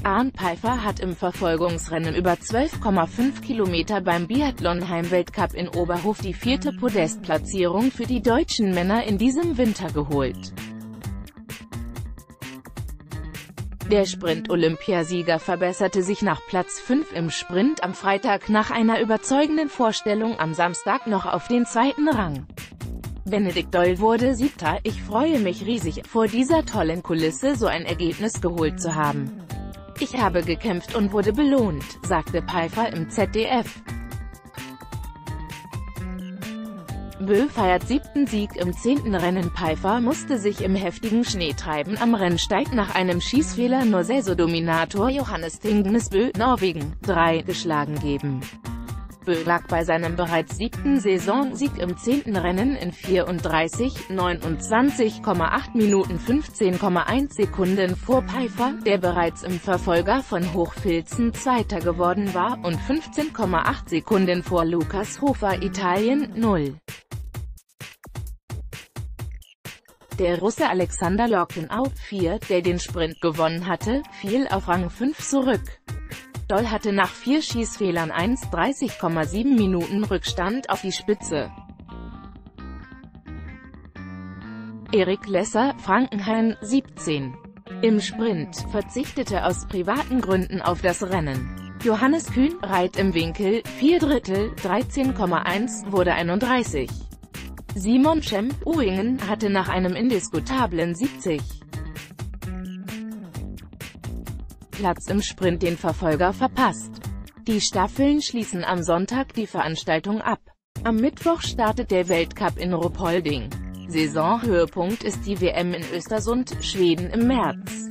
Arnd Peiffer hat im Verfolgungsrennen über 12,5 Kilometer beim Biathlon-Heimweltcup in Oberhof die 4. Podestplatzierung für die deutschen Männer in diesem Winter geholt. Der Sprint-Olympiasieger verbesserte sich nach Platz 5 im Sprint am Freitag nach einer überzeugenden Vorstellung am Samstag noch auf den 2. Rang. Benedikt Doll wurde 7. Ich freue mich riesig, vor dieser tollen Kulisse so ein Ergebnis geholt zu haben. Ich habe gekämpft und wurde belohnt, sagte Peiffer im ZDF. Bö feiert 7. Sieg im 10. Rennen. Peiffer musste sich im heftigen Schneetreiben am Rennsteig nach einem Schießfehler nur Saisondominator Johannes Tingnes Bö, Norwegen, 3 geschlagen geben. Bö lag bei seinem bereits 7. Saisonsieg im 10. Rennen in 29,8 Minuten 15,1 Sekunden vor Peiffer, der bereits im Verfolger von Hochfilzen Zweiter geworden war, und 15,8 Sekunden vor Lukas Hofer Italien, 0. Der Russe Alexander Login-Out, 4, der den Sprint gewonnen hatte, fiel auf Rang 5 zurück. Doll hatte nach 4 Schießfehlern 30,7 Minuten Rückstand auf die Spitze. Erik Lesser, Frankenhain, 17. Im Sprint verzichtete aus privaten Gründen auf das Rennen. Johannes Kühn, Reit im Winkel, 4/3, 13,1, wurde 31. Simon Schemp, Uhringen, hatte nach einem indiskutablen 70. Platz im Sprint den Verfolger verpasst. Die Staffeln schließen am Sonntag die Veranstaltung ab. Am Mittwoch startet der Weltcup in Ruppolding. Saisonhöhepunkt ist die WM in Östersund, Schweden im März.